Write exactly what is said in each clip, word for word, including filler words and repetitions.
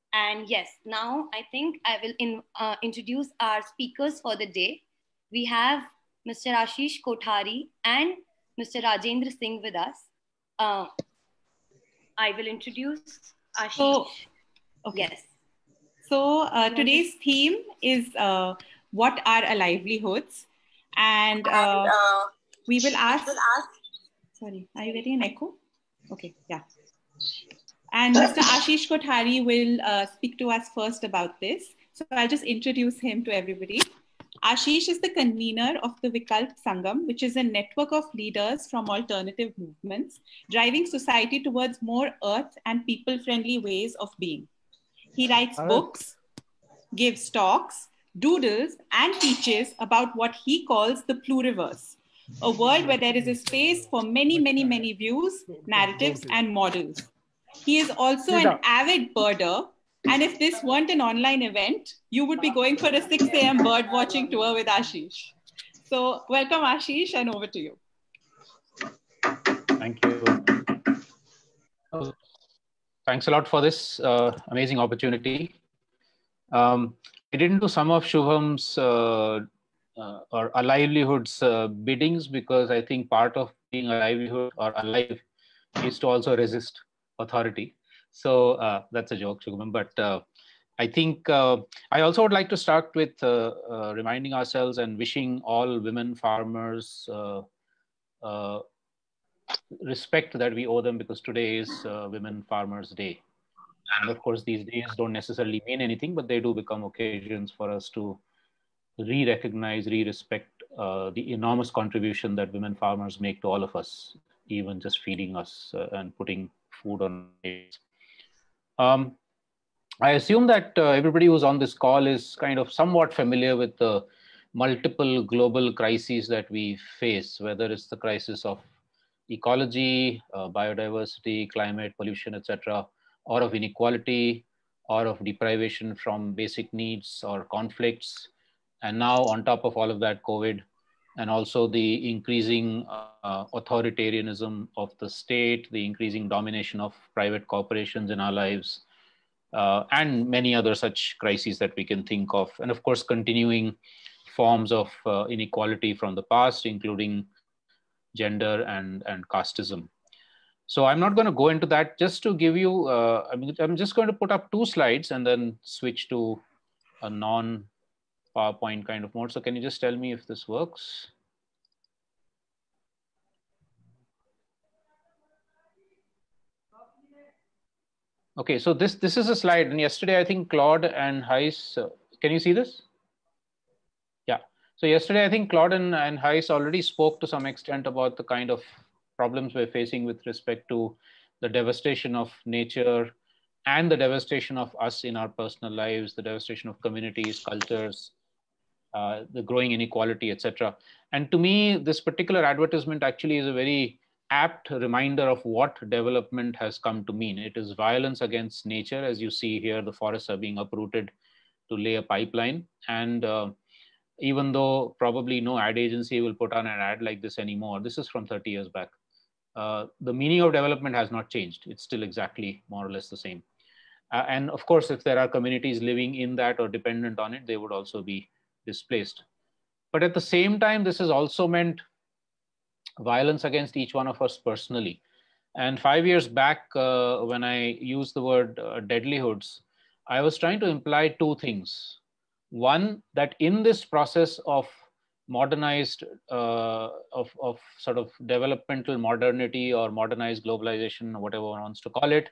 And yes, now I think I will in, uh, introduce our speakers for the day. We have Mister Ashish Kothari and Mister Rajendra Singh with us. Uh, I will introduce Ashish. So, okay. Yes. So uh, today's theme is uh, what are our livelihoods? And uh, And, uh, we will ask, will ask. Sorry, are you getting an echo? Okay, yeah. And Mister Ashish Kothari will uh, speak to us first about this. So I'll just introduce him to everybody. Ashish is the convener of the Vikalp Sangam, which is a network of leaders from alternative movements, driving society towards more earth and people-friendly ways of being. He writes books, gives talks, doodles, and teaches about what he calls the pluriverse, a world where there is a space for many, many, many views, narratives, and models. He is also an avid birder, and if this weren't an online event, you would be going for a six a m bird watching tour with Ashish. So welcome, Ashish, and over to you. Thank you. Oh, thanks a lot for this uh, amazing opportunity. Um, I didn't do some of Shubham's uh, uh, or a livelihood's uh, biddings because I think part of being a livelihood or alive is to also resist authority. So uh, that's a joke, Shubham. But uh, I think uh, I also would like to start with uh, uh, reminding ourselves and wishing all women farmers uh, uh, respect that we owe them, because today is uh, Women Farmers Day. And of course, these days don't necessarily mean anything, but they do become occasions for us to re-recognize, re-respect uh, the enormous contribution that women farmers make to all of us, even just feeding us uh, and putting food on our tables. Um, I assume that uh, everybody who's on this call is kind of somewhat familiar with the multiple global crises that we face, whether it's the crisis of ecology, uh, biodiversity, climate, pollution, et cetera, or of inequality, or of deprivation from basic needs or conflicts. And now on top of all of that, COVID, and also the increasing uh, authoritarianism of the state, the increasing domination of private corporations in our lives, uh, and many other such crises that we can think of. And of course, continuing forms of uh, inequality from the past, including gender and, and casteism. So I'm not going to go into that. Just to give you, uh, I mean, I'm just going to put up two slides and then switch to a non-PowerPoint kind of mode. So can you just tell me if this works? Okay, so this this is a slide, and yesterday I think Claude and Heiss, uh, can you see this? Yeah. So yesterday I think Claude and, and Heiss already spoke to some extent about the kind of problems we're facing with respect to the devastation of nature and the devastation of us in our personal lives, the devastation of communities, cultures, uh, the growing inequality, et cetera. And to me, this particular advertisement actually is a very apt reminder of what development has come to mean. It is violence against nature. As you see here, the forests are being uprooted to lay a pipeline. And uh, even though probably no ad agency will put on an ad like this anymore, this is from thirty years back. Uh, the meaning of development has not changed. It's still exactly more or less the same. Uh, and of course, if there are communities living in that or dependent on it, they would also be displaced. But at the same time, this has also meant violence against each one of us personally. And five years back, uh, when I used the word uh, deadlyhoods, I was trying to imply two things. One, that in this process of modernized, uh, of, of sort of developmental modernity or modernized globalization, or whatever one wants to call it,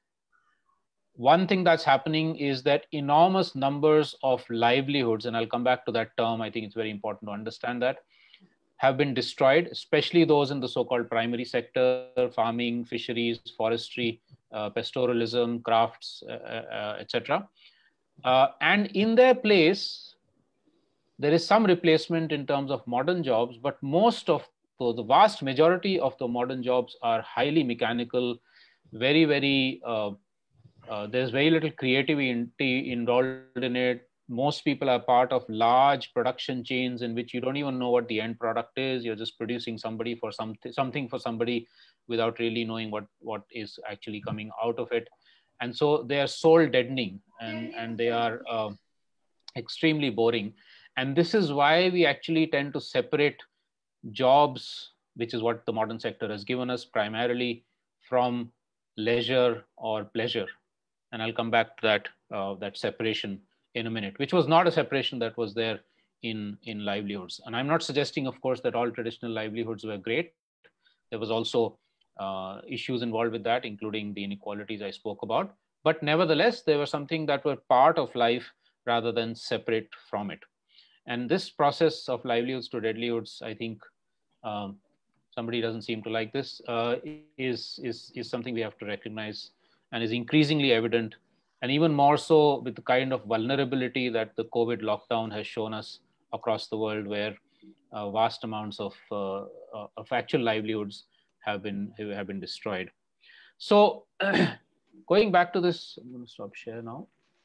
one thing that's happening is that enormous numbers of livelihoods, and I'll come back to that term, I think it's very important to understand that, have been destroyed, especially those in the so-called primary sector, farming, fisheries, forestry, uh, pastoralism, crafts, uh, uh, et cetera. Uh, and in their place, there is some replacement in terms of modern jobs, but most of the, the vast majority of the modern jobs are highly mechanical, very, very, uh, uh, there's very little creativity involved in it. Most people are part of large production chains in which you don't even know what the end product is. You're just producing somebody for something, something for somebody without really knowing what, what is actually coming out of it. And so they are soul deadening, and, and they are uh, extremely boring. And this is why we actually tend to separate jobs, which is what the modern sector has given us, primarily from leisure or pleasure. And I'll come back to that, uh, that separation in a minute, which was not a separation that was there in, in livelihoods. And I'm not suggesting, of course, that all traditional livelihoods were great. There was also uh, issues involved with that, including the inequalities I spoke about. But nevertheless, they were something that were part of life rather than separate from it. And this process of livelihoods to deadlihoods, I think, um, somebody doesn't seem to like this, uh, is, is, is something we have to recognize, and is increasingly evident, and even more so with the kind of vulnerability that the COVID lockdown has shown us across the world, where uh, vast amounts of, uh, uh, of actual livelihoods have been, have been destroyed. So going back to this, I'm going to stop share now.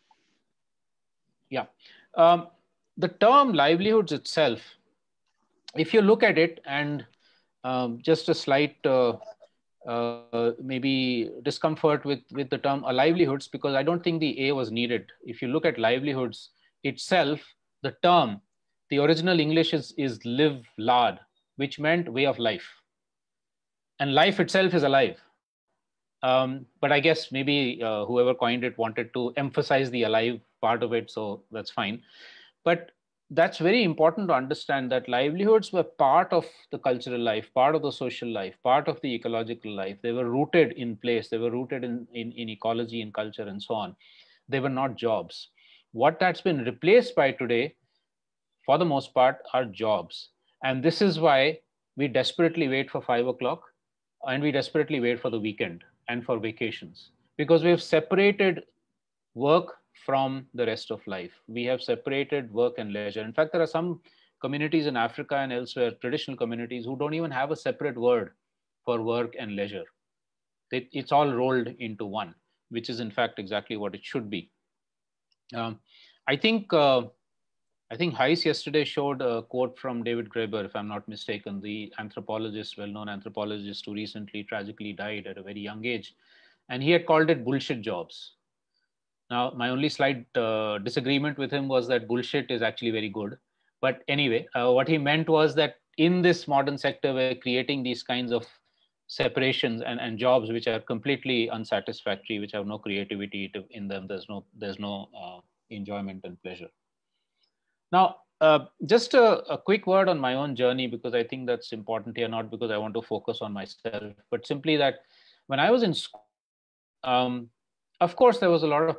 Yeah. Um, the term livelihoods itself, if you look at it, and um, just a slight uh, uh, maybe discomfort with, with the term uh, livelihoods, because I don't think the A was needed. If you look at livelihoods itself, the term, the original English is, is live lard, which meant way of life. And life itself is alive. Um, but I guess maybe uh, whoever coined it wanted to emphasize the alive part of it, so that's fine. But that's very important to understand, that livelihoods were part of the cultural life, part of the social life, part of the ecological life. They were rooted in place. They were rooted in, in, in ecology and culture and so on. They were not jobs. What that's been replaced by today, for the most part, are jobs. And this is why we desperately wait for five o'clock, and we desperately wait for the weekend and for vacations, because we have separated work from the rest of life. We have separated work and leisure. In fact, there are some communities in Africa and elsewhere, traditional communities, who don't even have a separate word for work and leisure. It, it's all rolled into one, which is in fact exactly what it should be. Um, I think uh, I think Heiss yesterday showed a quote from David Graeber, if I'm not mistaken, the anthropologist, well-known anthropologist who recently tragically died at a very young age. And he had called it bullshit jobs. Now, my only slight uh, disagreement with him was that bullshit is actually very good. But anyway, uh, what he meant was that in this modern sector, we're creating these kinds of separations and, and jobs which are completely unsatisfactory, which have no creativity to, in them. There's no, there's no uh, enjoyment and pleasure. Now, uh, just a, a quick word on my own journey, because I think that's important here, not because I want to focus on myself, but simply that when I was in school, um, of course, there was a lot of,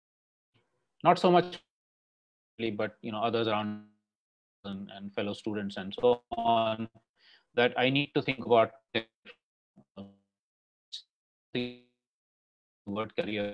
not so much, but you know, others around and, and fellow students and so on, that I need to think about the word career.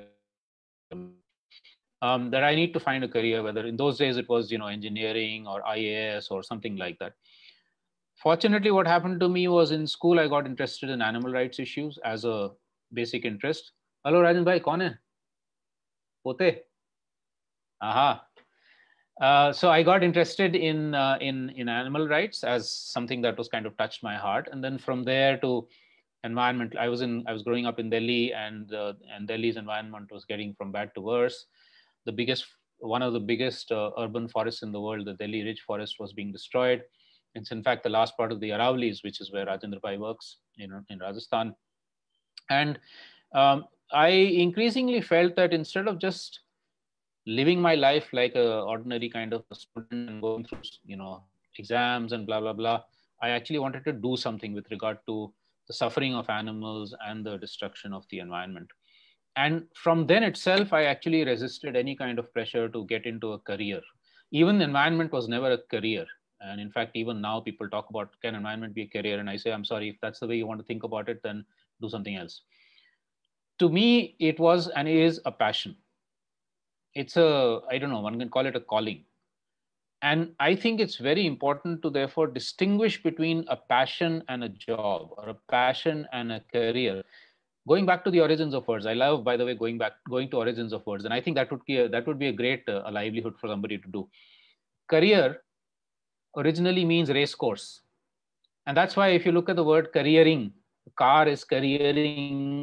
Um, that I need to find a career, whether in those days it was, you know, engineering or I A S or something like that. Fortunately, what happened to me was in school, I got interested in animal rights issues as a basic interest. Hello, Rajan bhai, kaun hai? Pote? Aha. Uh, so I got interested in, uh, in, in animal rights as something that was kind of touched my heart. And then from there to environment, I was in, I was growing up in Delhi, and, uh, and Delhi's environment was getting from bad to worse. The biggest, one of the biggest uh, urban forests in the world, the Delhi Ridge Forest, was being destroyed. It's in fact the last part of the Aravali's, which is where Rajendra Pai works in, in Rajasthan. And um, I increasingly felt that instead of just living my life like a ordinary kind of a student and going through, you know, exams and blah, blah, blah, I actually wanted to do something with regard to the suffering of animals and the destruction of the environment. And from then itself, I actually resisted any kind of pressure to get into a career. Even the environment was never a career. And in fact, even now people talk about, can environment be a career? And I say, I'm sorry, if that's the way you want to think about it, then do something else. To me, it was and is a passion. It's a, I don't know, one can call it a calling. And I think it's very important to therefore distinguish between a passion and a job, or a passion and a career. Going back to the origins of words, I love, by the way, going back, going to origins of words. And I think that would be a, that would be a great uh, a livelihood for somebody to do. Career originally means race course. And that's why if you look at the word careering, car is careering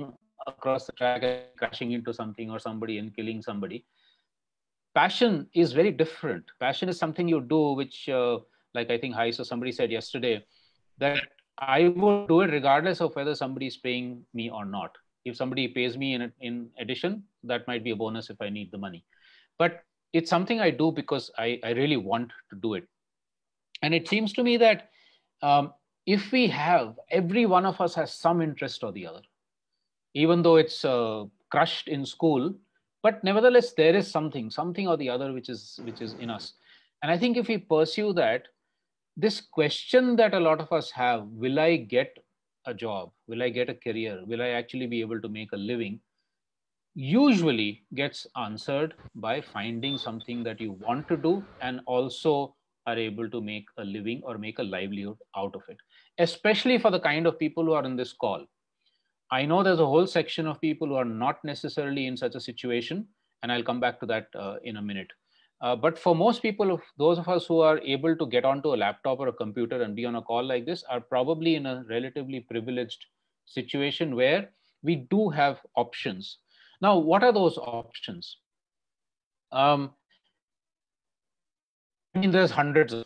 across the track and crashing into something or somebody and killing somebody. Passion is very different. Passion is something you do, which, uh, like I think Hais or somebody said yesterday, that I would do it regardless of whether somebody is paying me or not. If somebody pays me in, in addition, that might be a bonus if I need the money. But it's something I do because I, I really want to do it. And it seems to me that um, if we have, every one of us has some interest or the other, even though it's uh, crushed in school, but nevertheless, there is something, something or the other which is, which is in us. And I think if we pursue that, this question that a lot of us have, will I get a job? Will I get a career? Will I actually be able to make a living? Usually gets answered by finding something that you want to do and also are able to make a living or make a livelihood out of it, especially for the kind of people who are in this call. I know there's a whole section of people who are not necessarily in such a situation, and I'll come back to that uh, in a minute. Uh, but for most people, those of us who are able to get onto a laptop or a computer and be on a call like this are probably in a relatively privileged situation where we do have options. Now, what are those options? Um, I mean, there's hundreds of them.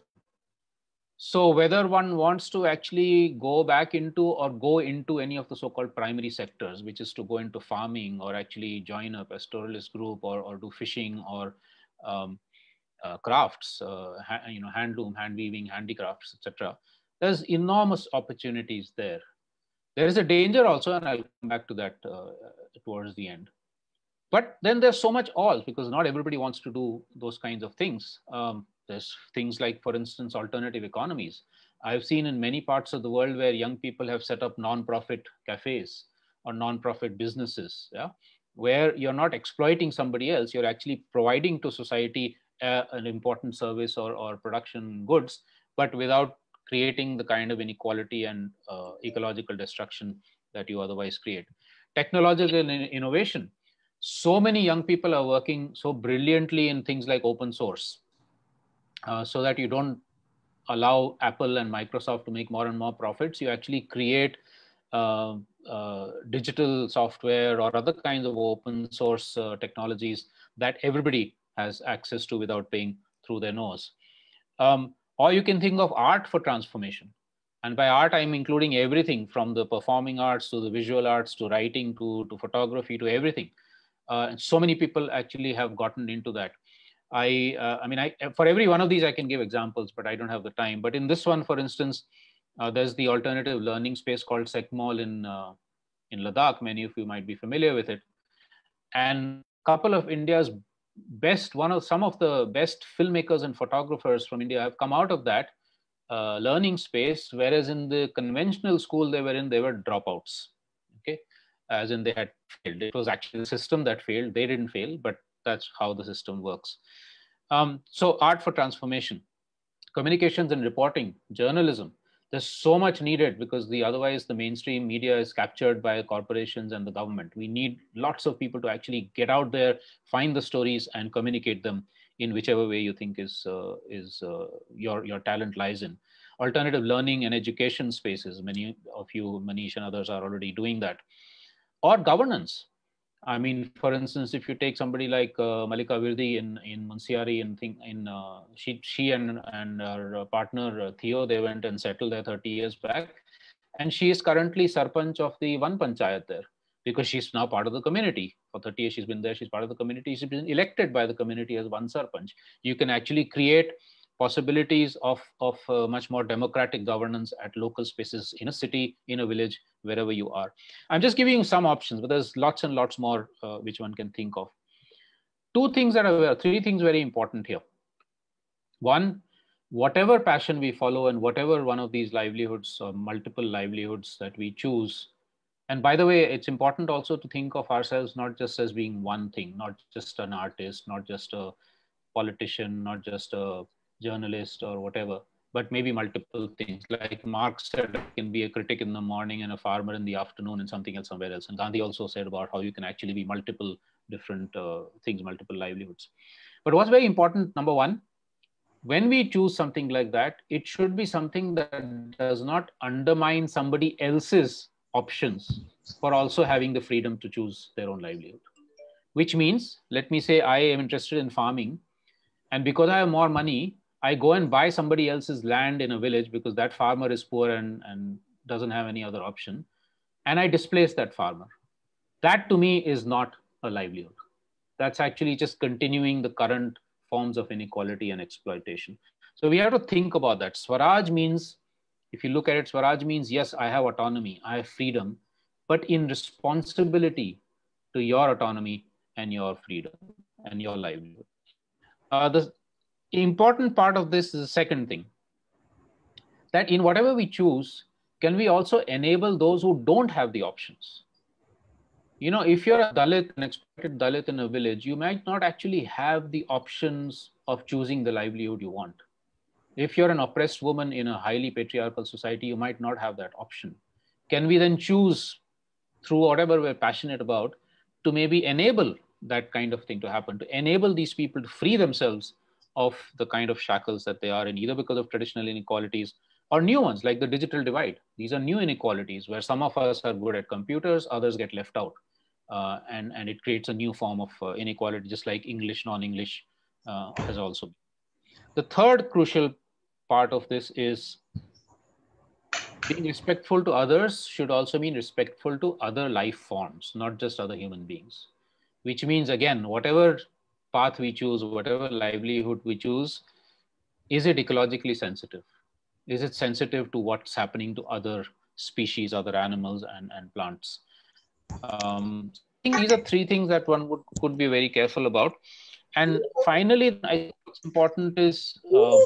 So whether one wants to actually go back into or go into any of the so-called primary sectors, which is to go into farming or actually join a pastoralist group or, or do fishing or um, uh, crafts, uh, you know, handloom, hand weaving, handicrafts, et cetera. There's enormous opportunities there. There is a danger also, and I'll come back to that uh, towards the end. But then there's so much all, because not everybody wants to do those kinds of things. Um, there's things like, for instance, alternative economies. I've seen in many parts of the world where young people have set up non-profit cafes or non-profit businesses, yeah, where you're not exploiting somebody else, you're actually providing to society uh, an important service or, or production goods, but without creating the kind of inequality and uh, ecological destruction that you otherwise create. Technological innovation. So many young people are working so brilliantly in things like open source, uh, so that you don't allow Apple and Microsoft to make more and more profits. You actually create uh, uh, digital software or other kinds of open source uh, technologies that everybody has access to without paying through their nose. Um, or you can think of art for transformation. And by art, I'm including everything from the performing arts to the visual arts to writing to, to photography to everything. Uh, and so many people actually have gotten into that. I, uh, I mean, I, for every one of these, I can give examples, but I don't have the time. But in this one, for instance, uh, there's the alternative learning space called Sekmol in, uh, in Ladakh. Many of you might be familiar with it. And a couple of India's best, one of some of the best filmmakers and photographers from India have come out of that uh, learning space, whereas in the conventional school they were in, they were dropouts, okay? As in they had failed. It was actually the system that failed. They didn't fail, but that's how the system works. Um, so art for transformation, communications and reporting, journalism. There's so much needed because the otherwise the mainstream media is captured by corporations and the government. We need lots of people to actually get out there, find the stories and communicate them in whichever way you think is, uh, is uh, your, your talent lies in. Alternative learning and education spaces. Many of you, Manish and others are already doing that. Or governance. I mean, for instance, if you take somebody like uh, Malika Virdi in, in Munsiari, and think in uh, she she and and her partner uh, Theo, they went and settled there thirty years back, and she is currently Sarpanch of the one panchayat there because she's now part of the community. For thirty years she's been there. She's part of the community. She's been elected by the community as one Sarpanch. You can actually create possibilities of, of uh, much more democratic governance at local spaces in a city, in a village, wherever you are. I'm just giving you some options, but there's lots and lots more uh, which one can think of. Two things that are, three things very important here. One, whatever passion we follow and whatever one of these livelihoods or multiple livelihoods that we choose. And by the way, it's important also to think of ourselves not just as being one thing, not just an artist, not just a politician, not just a journalist or whatever, but maybe multiple things. Like Marx said, I can be a critic in the morning and a farmer in the afternoon and something else somewhere else. And Gandhi also said about how you can actually be multiple different uh, things, multiple livelihoods. But what's very important, number one, when we choose something like that, it should be something that does not undermine somebody else's options for also having the freedom to choose their own livelihood. Which means, let me say I am interested in farming, and because I have more money, I go and buy somebody else's land in a village because that farmer is poor and, and doesn't have any other option, and I displace that farmer. That to me is not a livelihood. That's actually just continuing the current forms of inequality and exploitation. So we have to think about that. Swaraj means, if you look at it, Swaraj means, yes, I have autonomy, I have freedom, but in responsibility to your autonomy and your freedom and your livelihood. Uh, the important part of this is the second thing, that in whatever we choose, can we also enable those who don't have the options? You know, if you're a Dalit, an exploited Dalit in a village, you might not actually have the options of choosing the livelihood you want. If you're an oppressed woman in a highly patriarchal society, you might not have that option. Can we then choose through whatever we're passionate about to maybe enable that kind of thing to happen, to enable these people to free themselves of the kind of shackles that they are in, either because of traditional inequalities or new ones like the digital divide. These are new inequalities where some of us are good at computers, others get left out. Uh, and, and it creates a new form of uh, inequality, just like English, non-English uh, has also been. The third crucial part of this is being respectful to others should also mean respectful to other life forms, not just other human beings. Which means, again, whatever path we choose, whatever livelihood we choose, is it ecologically sensitive? Is it sensitive to what's happening to other species, other animals and, and plants? Um, I think these are three things that one would, could be very careful about. And finally, I think what's important is, uh,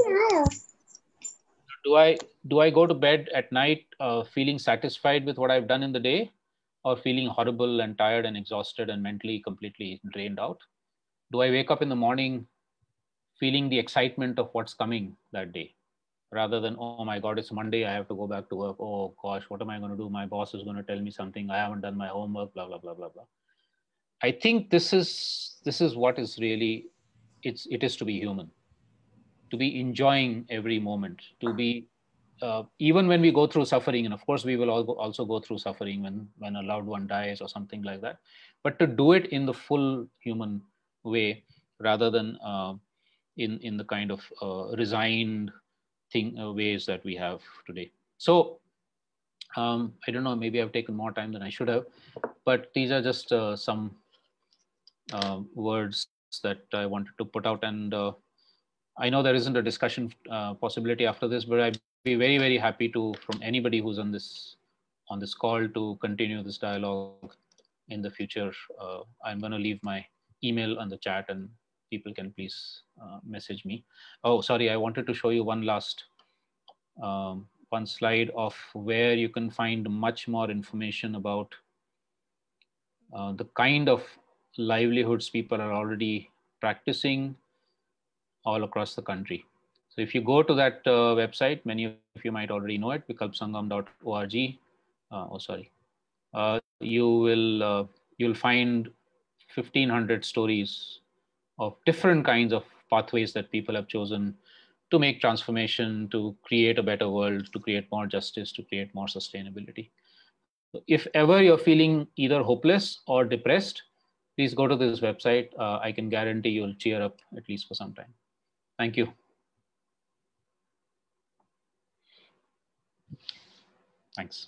do I, do I go to bed at night uh, feeling satisfied with what I've done in the day, or feeling horrible and tired and exhausted and mentally completely drained out? Do I wake up in the morning feeling the excitement of what's coming that day, rather than, oh my God, it's Monday, I have to go back to work. Oh gosh, what am I going to do? My boss is going to tell me something. I haven't done my homework, blah, blah, blah, blah, blah. I think this is, this is what is really, it's, it is to be human, to be enjoying every moment, to be, uh, even when we go through suffering, and of course we will all go, also go through suffering when, when a loved one dies or something like that, but to do it in the full human way, rather than uh, in, in the kind of uh, resigned thing uh, ways that we have today. So um, I don't know, maybe I've taken more time than I should have, but these are just uh, some uh, words that I wanted to put out. And uh, I know there isn't a discussion uh, possibility after this, but I'd be very, very happy to, from anybody who's on this, on this call, to continue this dialogue in the future. Uh, I'm going to leave my email on the chat and people can please uh, message me. Oh, sorry, I wanted to show you one last, um, one slide of where you can find much more information about uh, the kind of livelihoods people are already practicing all across the country. So if you go to that uh, website, many of you might already know it, vikalp sangam dot org. Uh, oh, sorry. Uh, you will uh, you'll find fifteen hundred stories of different kinds of pathways that people have chosen to make transformation, to create a better world, to create more justice, to create more sustainability. So if ever you're feeling either hopeless or depressed, please go to this website. Uh, I can guarantee you'll cheer up at least for some time. Thank you. Thanks.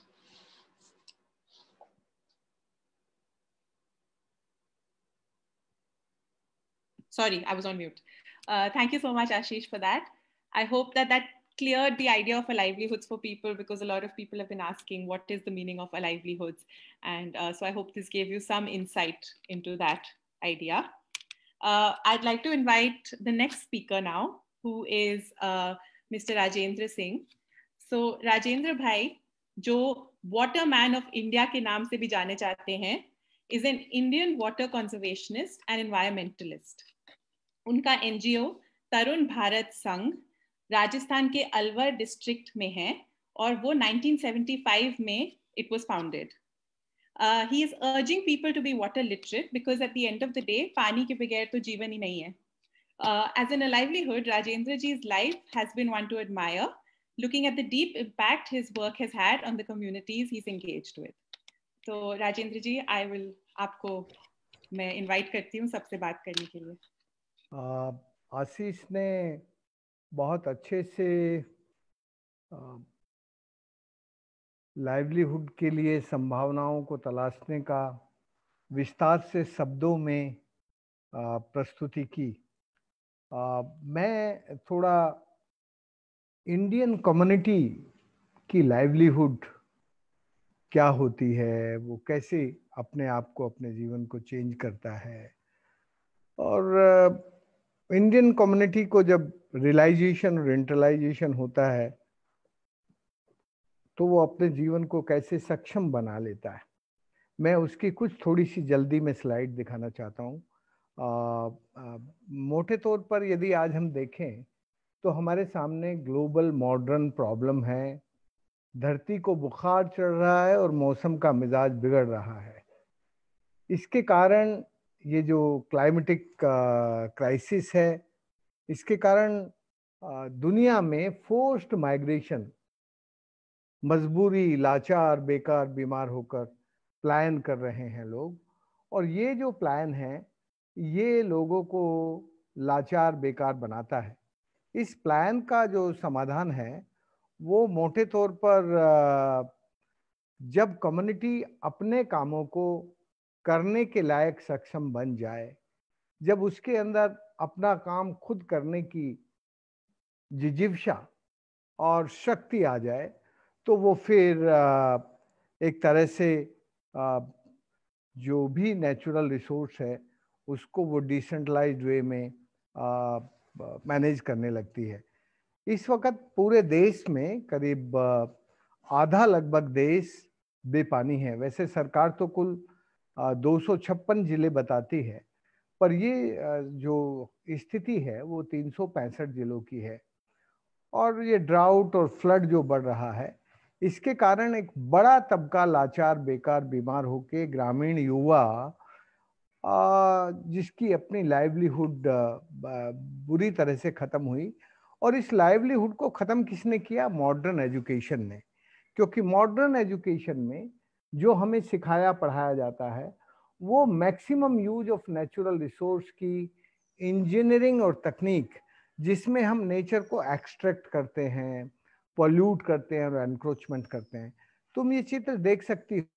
Sorry, I was on mute. Uh, thank you so much, Ashish, for that. I hope that that cleared the idea of a livelihoods for people, because a lot of people have been asking what is the meaning of a livelihoods. And uh, so I hope this gave you some insight into that idea. Uh, I'd like to invite the next speaker now, who is uh, Mister Rajendra Singh. So Rajendra Bhai, जो water man of India के नाम से भी जाने जाते हैं, is an Indian water conservationist and environmentalist. उनका N G O Tarun Bharat संघ राजस्थान के अलवर डिस्ट्रिक्ट में है और वो nineteen seventy-five में it was founded. Uh, he is urging people to be water literate because at the end of the day, पानी के बगैर तो जीवन ही नहीं है. Uh, as in a livelihood, Rajendra ji's life has been one to admire, looking at the deep impact his work has had on the communities he's engaged with. तो राजेंद्र जी, I will आपको मैं इनवाइट करती हूँ सबसे बात करने के लिए। आशीष ने बहुत अच्छे से लाइवलीहुड के लिए संभावनाओं को तलाशने का विस्तार से शब्दों में प्रस्तुति की। आ, मैं थोड़ा इंडियन कम्युनिटी की लाइवलीहुड क्या होती है, वो कैसे अपने आप को, अपने जीवन को चेंज करता है, और इंडियन कम्युनिटी को जब रियलाइजेशन और इंटरलाइजेशन होता है तो वो अपने जीवन को कैसे सक्षम बना लेता है। मैं उसकी कुछ थोड़ी सी जल्दी में स्लाइड दिखाना चाहता हूँ। मोटे तौर पर यदि आज हम देखें तो हमारे सामने ग्लोबल मॉडर्न प्रॉब्लम है। धरती को बुखार चढ़ रहा है और मौसम का मिजाज बिगड़ रहा है। इसके कारण ये जो क्लाइमेटिक क्राइसिस है, इसके कारण दुनिया में फोर्स्ड माइग्रेशन, मजबूरी, लाचार, बेकार, बीमार होकर प्लान कर रहे हैं लोग। और ये जो प्लान है ये लोगों को लाचार, बेकार बनाता है। इस प्लान का जो समाधान है वो मोटे तौर पर जब कम्युनिटी अपने कामों को करने के लायक सक्षम बन जाए, जब उसके अंदर अपना काम खुद करने की जिजीविषा और शक्ति आ जाए, तो वो फिर एक तरह से जो भी नेचुरल रिसोर्स है उसको वो डिसेंट्रलाइज्ड वे में मैनेज करने लगती है। इस वक्त पूरे देश में करीब आधा लगभग देश बेपानी है। वैसे सरकार तो कुल दो सौ छप्पन जिले बताती है, पर ये जो स्थिति है वो तीन सौ पैंसठ जिलों की है। और ये ड्राउट और फ्लड जो बढ़ रहा है, इसके कारण एक बड़ा तबका लाचार, बेकार, बीमार होके ग्रामीण युवा जिसकी अपनी लाइवलीहुड बुरी तरह से खत्म हुई। और इस लाइवलीहुड को खत्म किसने किया? मॉडर्न एजुकेशन ने। क्योंकि मॉडर्न एजुकेशन में जो हमें सिखाया पढ़ाया जाता है वो maximum use of natural resource की इंजीनियरिंग और तकनीक, जिसमें हम नेचर को एक्सट्रैक्ट करते हैं, पॉल्यूट करते हैं और एनक्रोचमेंट करते हैं। तुम ये चित्र देख सकती हो।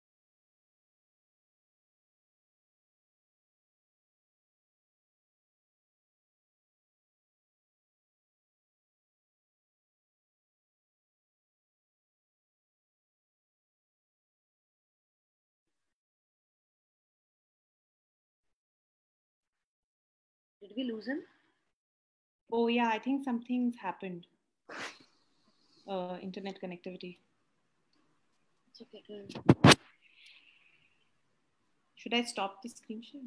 Did we lose him? Oh yeah, I think something's happened. Uh, internet connectivity. It's okay. Good. Should I stop the screen share?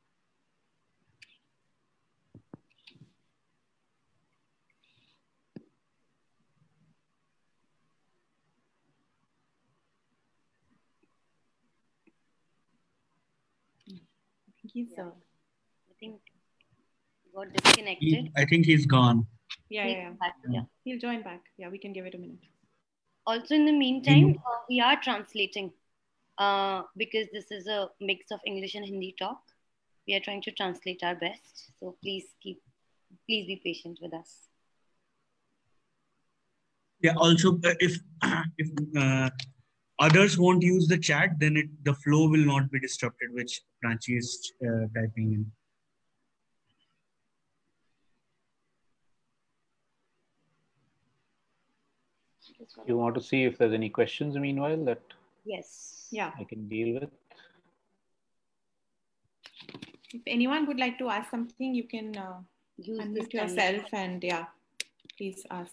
I think he's. Yeah. Uh, I think got disconnected. He, I think he's gone. Yeah, yeah, yeah. Back, yeah. He'll join back. Yeah, we can give it a minute. Also, in the meantime, uh, we are translating uh, because this is a mix of English and Hindi talk. We are trying to translate our best. So please keep, please be patient with us. Yeah. Also, if if uh, others won't use the chat, then it the flow will not be disrupted, which Pranchi is uh, typing in. You want to see if there's any questions meanwhile that yes, yeah, I can deal with? If anyone would like to ask something, you can uh, use unmute this yourself and yeah, please ask.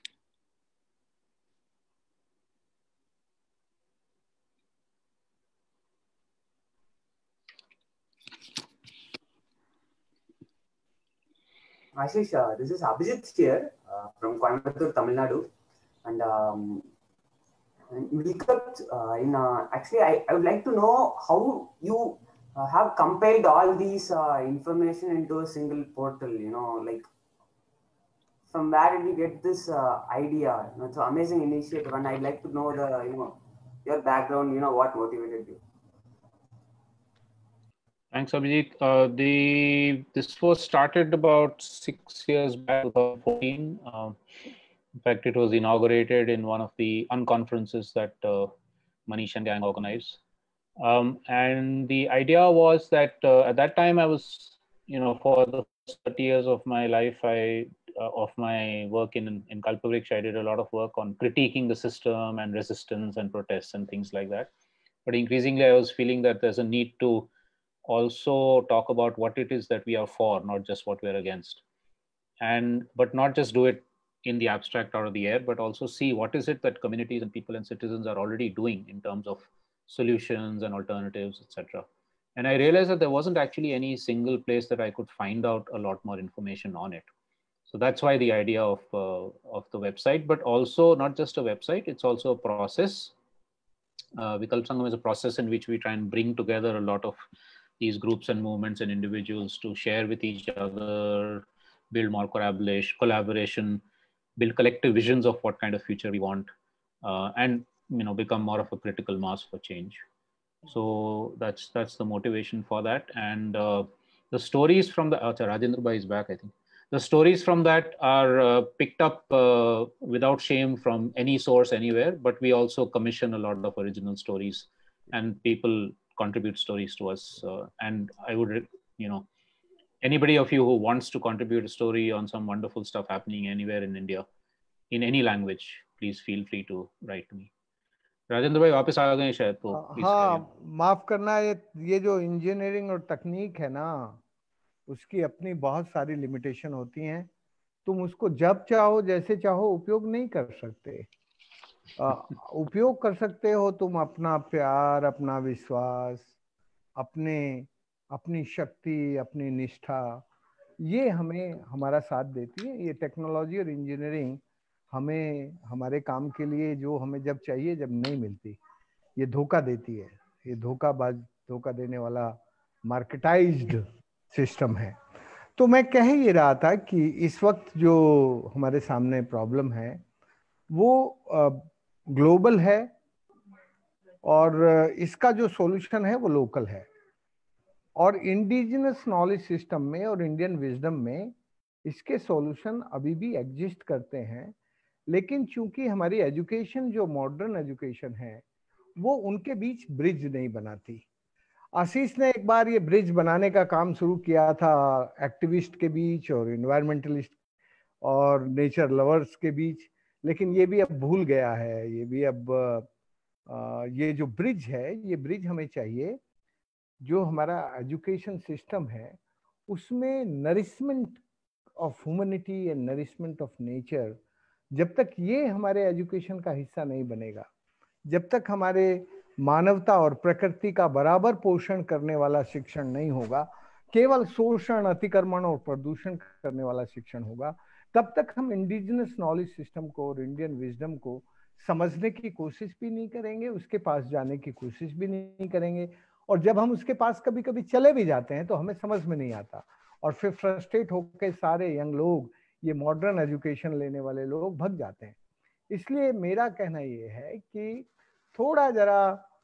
Ashish, uh, this is Abhijit here uh, from Coimbatore, Tamil Nadu, and um, we kept uh, in. Uh, actually, I, I would like to know how you uh, have compiled all these uh, information into a single portal. You know, like from where did we get this uh, idea? You know, it's an amazing initiative, and I'd like to know the you know your background, you know, what motivated you? Thanks, Abhijit. Uh, the this was started about six years back, twenty fourteen. Uh, in fact, it was inaugurated in one of the unconferences that uh, Manish and gang organized. Um, and the idea was that uh, at that time I was, you know, for the thirty years of my life, I uh, of my work in in Kalpavriksha, I did a lot of work on critiquing the system and resistance and protests and things like that. But increasingly, I was feeling that there's a need to also talk about what it is that we are for, not just what we're against, and but not just do it in the abstract out of the air, but also see what is it that communities and people and citizens are already doing in terms of solutions and alternatives, et cetera. And I realized that there wasn't actually any single place that I could find out a lot more information on it. So that's why the idea of uh, of the website, but also not just a website, it's also a process. Uh, Vikalp Sangam is a process in which we try and bring together a lot of these groups and movements and individuals to share with each other, build more collaboration, collaboration, build collective visions of what kind of future we want, uh, and you know become more of a critical mass for change. So that's that's the motivation for that. And uh, the stories from the uh, Rajendra Bhai is back, I think. The stories from that are uh, picked up uh, without shame from any source anywhere, but we also commission a lot of original stories, and people contribute stories to us. Uh, and I would, you know, anybody of you who wants to contribute a story on some wonderful stuff happening anywhere in India, in any language, please feel free to write to me. Rajendra भाई वापस आ गए शायद, तो हाँ माफ करना, ये ये जो इंजीनियरिंग और तकनीक है ना, उसकी अपनी बहुत सारी लिमिटेशन होती हैं. तुम उसको जब चाहो जैसे चाहो उपयोग नहीं कर सकते. आ, उपयोग कर सकते हो तुम अपना प्यार, अपना विश्वास, अपने अपनी शक्ति, अपनी निष्ठा, ये हमें हमारा साथ देती है. ये टेक्नोलॉजी और इंजीनियरिंग हमें हमारे काम के लिए जो हमें जब चाहिए जब नहीं मिलती, ये धोखा देती है. ये धोखाबाज, धोखा देने वाला मार्केटाइज्ड सिस्टम है. तो मैं कह ये रहा था कि इस वक्त जो हमारे सामने प्रॉब्लम है वो ग्लोबल है और इसका जो सॉल्यूशन है वो लोकल है. और इंडिजिनस नॉलेज सिस्टम में और इंडियन विजडम में इसके सॉल्यूशन अभी भी एग्जिस्ट करते हैं, लेकिन चूंकि हमारी एजुकेशन जो मॉडर्न एजुकेशन है वो उनके बीच ब्रिज नहीं बनाती. आशीष ने एक बार ये ब्रिज बनाने का काम शुरू किया था एक्टिविस्ट के बीच और इन्वायरमेंटलिस्ट और नेचर लवर्स के बीच, लेकिन ये भी अब भूल गया है. ये भी अब आ, ये जो ब्रिज है, ये ब्रिज हमें चाहिए. जो हमारा एजुकेशन सिस्टम है उसमें nourishment of humanity and nourishment of nature, जब तक ये हमारे एजुकेशन का हिस्सा नहीं बनेगा, जब तक हमारे मानवता और प्रकृति का बराबर पोषण करने वाला शिक्षण नहीं होगा, केवल शोषण, अतिक्रमण और प्रदूषण करने वाला शिक्षण होगा, तब तक हम इंडिजिनस नॉलेज सिस्टम को और इंडियन विजडम को समझने की कोशिश भी नहीं करेंगे, उसके पास जाने की कोशिश भी नहीं करेंगे. और जब हम उसके पास कभी कभी चले भी जाते हैं तो हमें समझ में नहीं आता, और फिर फ्रस्ट्रेट होकर सारे यंग लोग, ये मॉडर्न एजुकेशन लेने वाले लोग भग जाते हैं. इसलिए मेरा कहना ये है कि थोड़ा जरा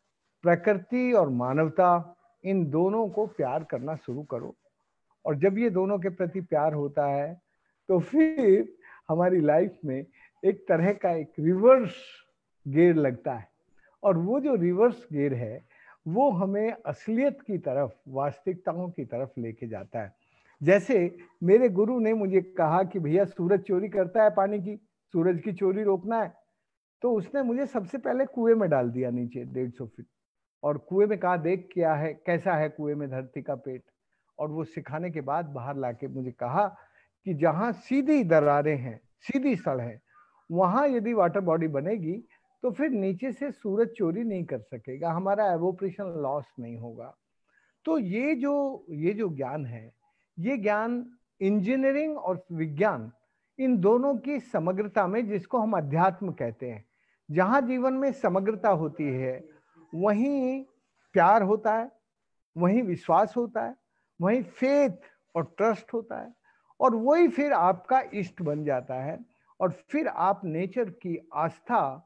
प्रकृति और मानवता, इन दोनों को प्यार करना शुरू करो. और जब ये दोनों के प्रति प्यार होता है तो फिर हमारी लाइफ में एक तरह का एक रिवर्स गियर लगता है, और वो जो रिवर्स गियर है वो हमें असलियत की तरफ, वास्तविकताओं की तरफ लेके जाता है. जैसे मेरे गुरु ने मुझे कहा कि भैया सूरज चोरी करता है पानी की, सूरज की चोरी रोकना है, तो उसने मुझे सबसे पहले कुएं में डाल दिया नीचे डेढ़ सौ फीट, और कुएं में कहा देख क्या है, कैसा है कुएं में धरती का पेट. और वो सिखाने के बाद बाहर लाके मुझे कहा कि जहाँ सीधी दरारें हैं, सीधी सड़ है, वहां यदि वाटर बॉडी बनेगी तो फिर नीचे से सूरज चोरी नहीं कर सकेगा, हमारा एवोपरेशन लॉस नहीं होगा. तो ये जो ये जो ज्ञान है, ये ज्ञान इंजीनियरिंग और विज्ञान, इन दोनों की समग्रता में, जिसको हम अध्यात्म कहते हैं, जहां जीवन में समग्रता होती है वहीं प्यार होता है, वहीं विश्वास होता है, वहीं फेथ और ट्रस्ट होता है, और वही फिर आपका इष्ट बन जाता है. और फिर आप नेचर की आस्था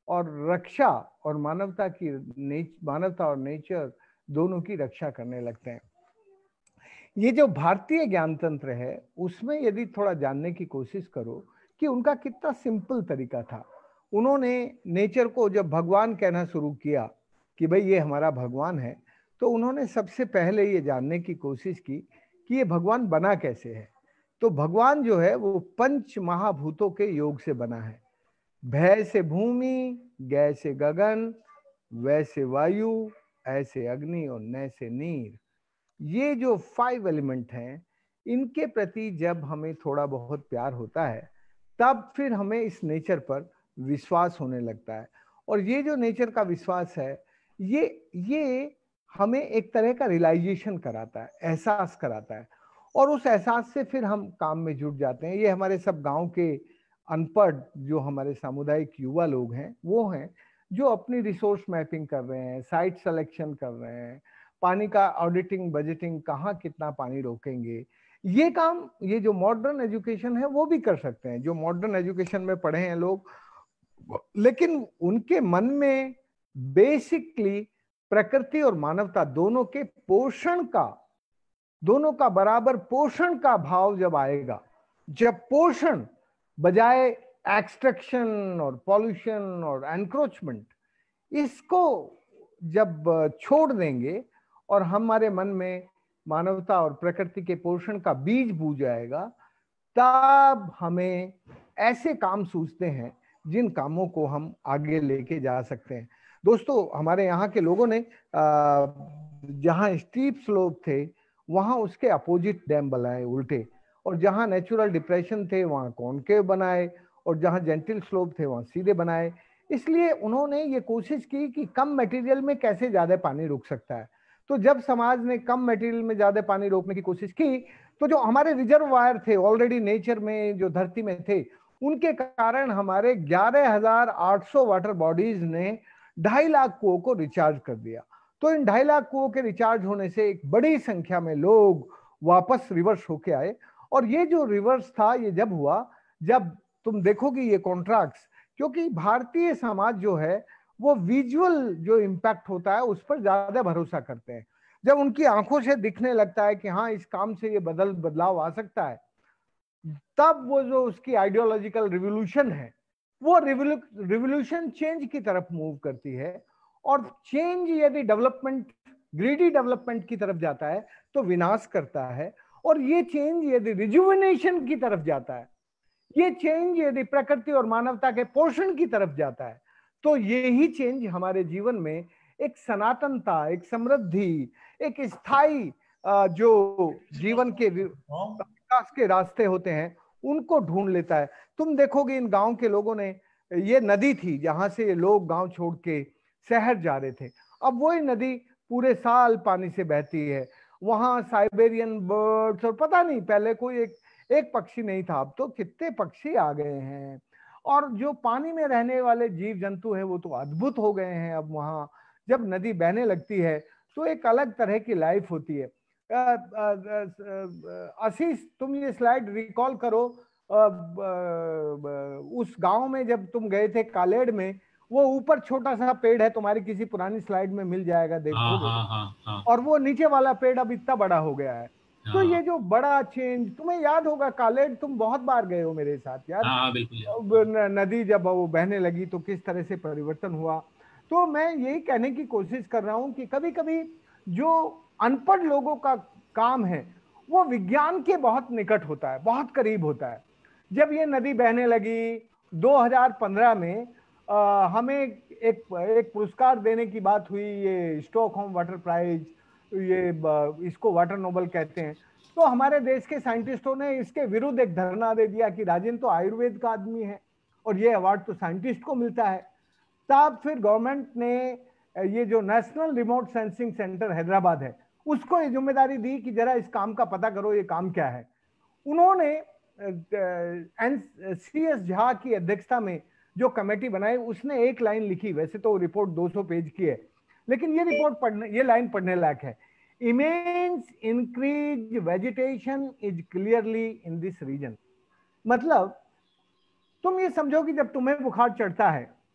और रक्षा और मानवता की मानवता और नेचर दोनों की रक्षा करने लगते हैं। ये जो भारतीय ज्ञान तंत्र है उसमें यदि थोड़ा जानने की कोशिश करो कि उनका कितना सिंपल तरीका था। उन्होंने नेचर को जब भगवान कहना शुरू किया कि भाई ये हमारा भगवान है, तो उन्होंने सबसे पहले ये जानने की कोशिश की कि ये भगवान बना कैसे है। तो भगवान जो है वो पंच महाभूतों के योग से बना है। भय से भूमि, गै से गगन, वैसे वायु, ऐसे अग्नि और नय से नीर। ये जो फाइव एलिमेंट हैं, इनके प्रति जब हमें थोड़ा बहुत प्यार होता है तब फिर हमें इस नेचर पर विश्वास होने लगता है। और ये जो नेचर का विश्वास है, ये ये हमें एक तरह का रियलाइजेशन कराता है, एहसास कराता है, और उस एहसास से फिर हम काम में जुट जाते हैं। ये हमारे सब गांव के अनपढ़ जो हमारे सामुदायिक युवा लोग हैं वो हैं जो अपनी रिसोर्स मैपिंग कर रहे हैं, साइट सिलेक्शन कर रहे हैं, पानी का ऑडिटिंग, बजटिंग, कहाँ कितना पानी रोकेंगे, ये काम ये जो मॉडर्न एजुकेशन है वो भी कर सकते हैं, जो मॉडर्न एजुकेशन में पढ़े हैं लोग। लेकिन उनके मन में बेसिकली प्रकृति और मानवता दोनों के पोषण का, दोनों का बराबर पोषण का भाव जब आएगा, जब पोषण बजाय एक्सट्रैक्शन और पॉल्यूशन और एनक्रोचमेंट, इसको जब छोड़ देंगे और हमारे मन में मानवता और प्रकृति के पोषण का बीज बूझ जाएगा, तब हमें ऐसे काम सूझते हैं जिन कामों को हम आगे लेके जा सकते हैं। दोस्तों, हमारे यहाँ के लोगों ने जहाँ स्टीप स्लोप थे वहाँ उसके अपोजिट डैम बनाए उल्टे, और जहाँ नेचुरल डिप्रेशन थे वहाँ कॉनकेव बनाए, और जहाँ जेंटल स्लोप थे वहाँ सीधे बनाए। इसलिए उन्होंने ये कोशिश की कि कम मटेरियल में कैसे ज्यादा पानी रुक सकता है। तो जब समाज ने कम मटेरियल में ज्यादा पानी रोकने की कोशिश की, तो जो हमारे रिजर्वायर थे ऑलरेडी नेचर में, जो धरती में थे, उनके कारण हमारे ग्यारह हजार आठ सौ वाटर बॉडीज ने ढाई लाख कुओं को रिचार्ज कर दिया। तो इन ढाई लाख कुओं के रिचार्ज होने से एक बड़ी संख्या में लोग वापस रिवर्स होके आए। और ये जो रिवर्स था, ये जब हुआ, जब तुम देखोगे ये कॉन्ट्रैक्ट्स, क्योंकि भारतीय समाज जो है वो विजुअल जो इम्पैक्ट होता है उस पर ज्यादा भरोसा करते हैं। जब उनकी आंखों से दिखने लगता है कि हाँ इस काम से ये बदल बदलाव आ सकता है, तब वो जो उसकी आइडियोलॉजिकल रिवोल्यूशन है वो रिवोल्यूशन चेंज की तरफ मूव करती है। और चेंज यदि डेवलपमेंट, ग्रीडी डेवलपमेंट की तरफ जाता है तो विनाश करता है, और ये चेंज यदि रिजुविनेशन की तरफ जाता है, ये चेंज यदि प्रकृति और मानवता के पोषण की तरफ जाता है, तो ये ही चेंज हमारे जीवन में एक सनातनता, एक समृद्धि, एक स्थायी जो जीवन के विकास के रास्ते होते हैं उनको ढूंढ लेता है। तुम देखोगे इन गांव के लोगों ने, ये नदी थी जहां से ये लोग गांव छोड़ के शहर जा रहे थे, अब वही नदी पूरे साल पानी से बहती है। वहां साइबेरियन बर्ड्स, और पता नहीं पहले कोई एक एक पक्षी नहीं था, अब तो कितने पक्षी आ गए हैं। और जो पानी में रहने वाले जीव जंतु हैं वो तो अद्भुत हो गए हैं। अब वहां जब नदी बहने लगती है तो एक अलग तरह की लाइफ होती है। आशीष, तुम ये स्लाइड रिकॉल करो, आ, आ, उस गांव में जब तुम गए थे कालेड़ में, वो ऊपर छोटा सा पेड़ है, तुम्हारी किसी पुरानी स्लाइड में मिल जाएगा, देखोगे। हाँ, हाँ, हाँ। और वो नीचे वाला पेड़ अब इतना बड़ा हो गया है। हाँ। तो ये जो बड़ा चेंज, तुम्हें याद होगा कालेड़, तुम बहुत बार गए हो मेरे साथ यार। हाँ, बिल्कुल। नदी जब वो बहने लगी तो किस तरह से परिवर्तन हुआ। तो मैं यही कहने की कोशिश कर रहा हूं कि कभी कभी जो अनपढ़ लोगों का काम है वो विज्ञान के बहुत निकट होता है, बहुत करीब होता है। जब ये नदी बहने लगी दो हज़ार पंद्रह में, आ, हमें एक एक पुरस्कार देने की बात हुई, ये स्टॉकहोम वाटर प्राइज, ये इसको वाटर नोबल कहते हैं। तो हमारे देश के साइंटिस्टों ने इसके विरुद्ध एक धरना दे दिया कि राजेंद्र तो आयुर्वेद का आदमी है और ये अवार्ड तो साइंटिस्ट को मिलता है। तब फिर गवर्नमेंट ने ये जो national remote sensing centre Hyderabad है उसको ये जिम्मेदारी दी कि जरा इस काम का पता करो, ये काम क्या है। उन्होंने एन सी एस झा की अध्यक्षता में जो कमेटी बनाई, उसने एक लाइन लिखी, वैसे तो रिपोर्ट दो सौ पेज की है, लेकिन ये रिपोर्ट पढ़ने, ये लाइन पढ़ने लायक है। Immense increase vegetation is clearly in this region. मतलब तुम ये समझो कि जब तुम्हें बुखार चढ़ता है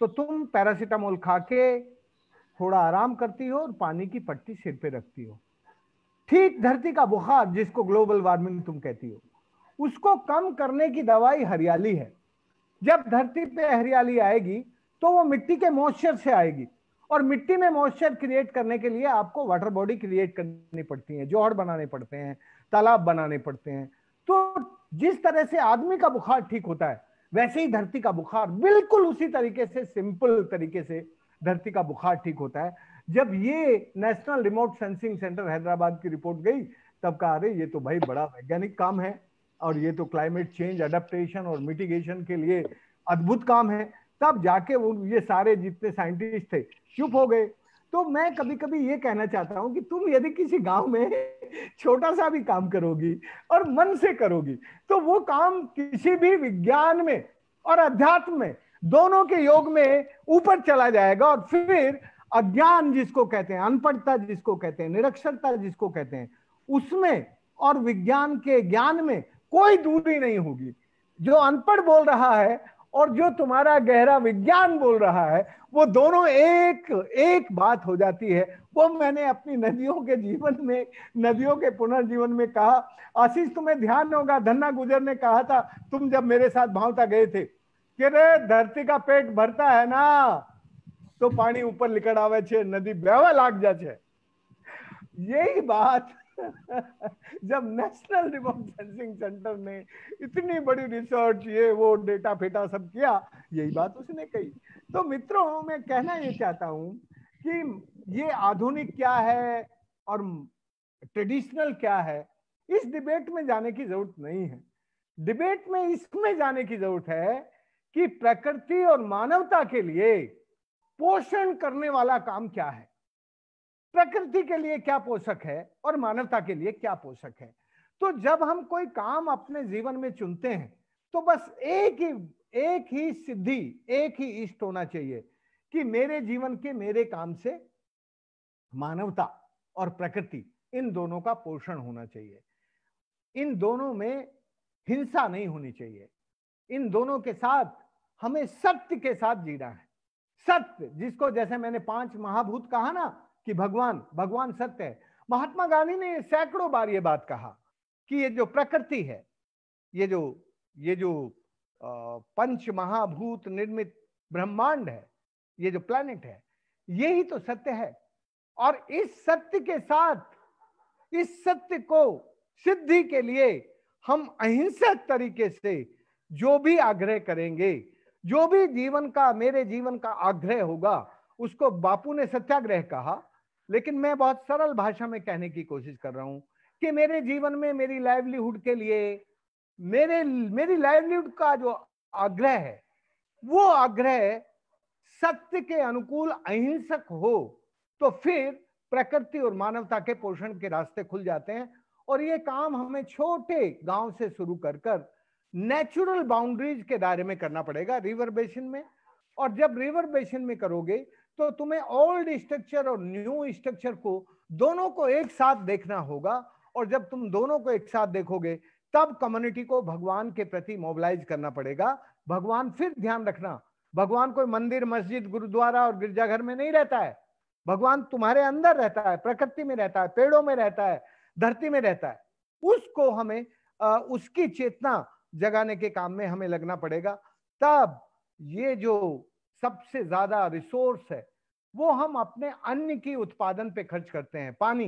तो तुम पैरासीटामोल खा के थोड़ा आराम करती हो और पानी की पट्टी सिर पे रखती हो। ठीक धरती का बुखार जिसको ग्लोबल वार्मिंग तुम कहती हो, उसको कम करने की दवाई हरियाली है। जब धरती पे हरियाली आएगी तो वो मिट्टी के मॉइस्चर से आएगी, और मिट्टी में मॉइस्चर क्रिएट करने के लिए आपको वाटर बॉडी क्रिएट करनी पड़ती है, जोहड़ बनाने पड़ते हैं, तालाब बनाने पड़ते हैं। तो जिस तरह से आदमी का बुखार ठीक होता है, वैसे ही धरती का बुखार बिल्कुल उसी तरीके से, सिंपल तरीके से धरती का बुखार ठीक होता है। जब ये national remote sensing centre Hyderabad की रिपोर्ट गई, तब कहा अरे ये तो भाई बड़ा वैज्ञानिक काम है, और ये तो क्लाइमेट चेंज अडेप्टेशन और मिटिगेशन के लिए अद्भुत काम है। तब जाके वो ये सारे जितने साइंटिस्ट थे चुप हो गए। तो मैं कभी कभी ये कहना चाहता हूं कि तुम यदि किसी गांव में छोटा सा भी काम करोगी और मन से करोगी, तो वो काम किसी भी विज्ञान में और अध्यात्म में, दोनों के योग में ऊपर चला जाएगा। और फिर अज्ञान जिसको कहते हैं, अनपढ़ता जिसको कहते हैं, निरक्षरता जिसको कहते हैं, उसमें और विज्ञान के ज्ञान में कोई दूरी नहीं होगी। जो अनपढ़ बोल रहा है और जो तुम्हारा गहरा विज्ञान बोल रहा है, वो दोनों एक एक बात हो जाती है। वो मैंने अपनी नदियों के जीवन में, नदियों के पुनर्जीवन में कहा। आशीष, तुम्हें ध्यान होगा, धन्ना गुजर ने कहा था, तुम जब मेरे साथ भावता गए थे, कि रे धरती का पेट भरता है ना, तो पानी ऊपर लिकड़ आवे छे, नदी बहवा लाग जा छे। यही बात जब नेशनल रिमोट सेंसिंग सेंटर ने इतनी बड़ी रिसर्च, ये वो डेटा फेटा सब किया, यही बात उसने कही। तो मित्रों, मैं कहना ये चाहता हूं कि ये आधुनिक क्या है और ट्रेडिशनल क्या है, इस डिबेट में जाने की जरूरत नहीं है। डिबेट में इसमें जाने की जरूरत है कि प्रकृति और मानवता के लिए पोषण करने वाला काम क्या है, प्रकृति के लिए क्या पोषक है और मानवता के लिए क्या पोषक है। तो जब हम कोई काम अपने जीवन में चुनते हैं, तो बस एक ही एक ही सिद्धि, एक ही इष्ट होना चाहिए कि मेरे जीवन के मेरे काम से मानवता और प्रकृति, इन दोनों का पोषण होना चाहिए। इन दोनों में हिंसा नहीं होनी चाहिए। इन दोनों के साथ हमें सत्य के साथ जीना है। सत्य, जिसको जैसे मैंने पांच महाभूत कहा ना, कि भगवान भगवान सत्य है। महात्मा गांधी ने सैकड़ों बार ये बात कहा कि ये जो प्रकृति है, ये जो ये जो पंच महाभूत निर्मित ब्रह्मांड है, ये जो प्लैनेट है, यही तो सत्य है। और इस सत्य के साथ, इस सत्य को सिद्धि के लिए हम अहिंसक तरीके से जो भी आग्रह करेंगे, जो भी जीवन का, मेरे जीवन का आग्रह होगा, उसको बापू ने सत्याग्रह कहा, लेकिन मैं बहुत सरल भाषा में कहने की कोशिश कर रहा हूं कि मेरे जीवन में मेरी लाइवलीहुड के लिए, मेरे मेरी लाइवलीहुड का जो आग्रह है, वो आग्रह सत्य के अनुकूल अहिंसक हो, तो फिर प्रकृति और मानवता के पोषण के रास्ते खुल जाते हैं। और ये काम हमें छोटे गांव से शुरू कर कर नेचुरल बाउंड्रीज के दायरे में करना पड़ेगा, रिवर बेसिन में। और जब रिवर बेसिन में करोगे तो तुम्हें ओल्ड स्ट्रक्चर और न्यू स्ट्रक्चर को, दोनों को एक साथ देखना होगा। और जब तुम दोनों को एक साथ देखोगे, तब कम्युनिटी को भगवान के प्रति मोबिलाइज करना पड़ेगा। भगवान, फिर ध्यान रखना, भगवान कोई मंदिर, मस्जिद, गुरुद्वारा और गिरजाघर में नहीं रहता है। भगवान तुम्हारे अंदर रहता है, प्रकृति में रहता है, पेड़ों में रहता है, धरती में रहता है। उसको हमें आ, उसकी चेतना जगाने के काम में हमें लगना पड़ेगा। तब ये जो सबसे ज्यादा रिसोर्स है, वो हम अपने अन्न की उत्पादन पे खर्च करते हैं। पानी,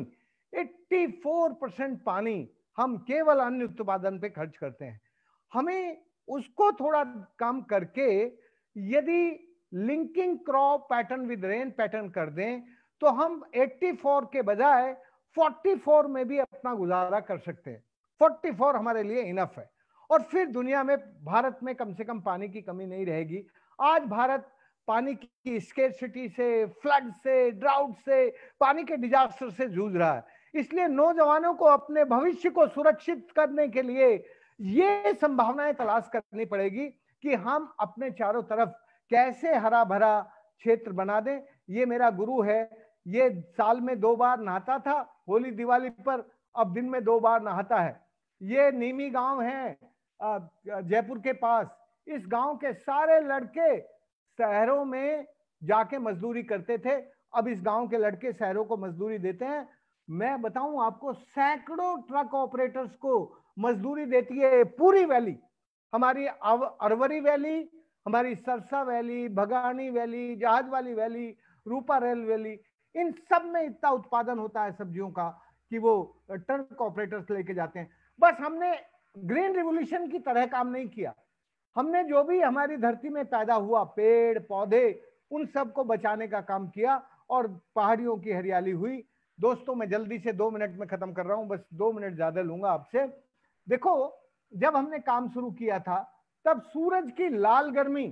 चौरासी परसेंट पानी हम केवल अन्न उत्पादन पे खर्च करते हैं। हमें उसको थोड़ा कम करके यदि linking crop pattern with rain pattern कर दें, तो हम चौरासी के बजाय चौवालीस में भी अपना गुजारा कर सकते हैं। चौवालीस हमारे लिए इनफ है। और फिर दुनिया में, भारत में कम से कम पानी की कमी नहीं रहेगी। आज भारत पानी की स्केर्सिटी से, फ्लड से, ड्राउट से, पानी के डिजास्टर से जूझ रहा है। इसलिए नौजवानों को अपने भविष्य को सुरक्षित करने के लिए ये संभावनाएं तलाश करनी पड़ेगी कि हम अपने चारों तरफ कैसे हरा भरा क्षेत्र बना दें। ये मेरा गुरु है, ये साल में दो बार नहाता था, होली दिवाली पर, अब दिन में दो बार नहाता है। ये नीमी गांव है जयपुर के पास। इस गांव के सारे लड़के शहरों में जाके मजदूरी करते थे, अब इस गांव के लड़के शहरों को मजदूरी देते हैं। मैं बताऊं आपको, सैकड़ों ट्रक ऑपरेटर्स को मजदूरी देती है पूरी वैली, हमारी अरवरी वैली, हमारी सरसा वैली, भगानी वैली, जहाज वाली वैली, रूपा रेल वैली, इन सब में इतना उत्पादन होता है सब्जियों का कि वो ट्रक ऑपरेटर्स लेके जाते हैं। बस हमने ग्रीन रिवॉल्यूशन की तरह काम नहीं किया, हमने जो भी हमारी धरती में पैदा हुआ, पेड़ पौधे, उन सबको बचाने का काम किया और पहाड़ियों की हरियाली हुई। दोस्तों मैं जल्दी से दो मिनट में खत्म कर रहा हूं, बस दो मिनट ज्यादा लूंगा आपसे। देखो, जब हमने काम शुरू किया था तब सूरज की लाल गर्मी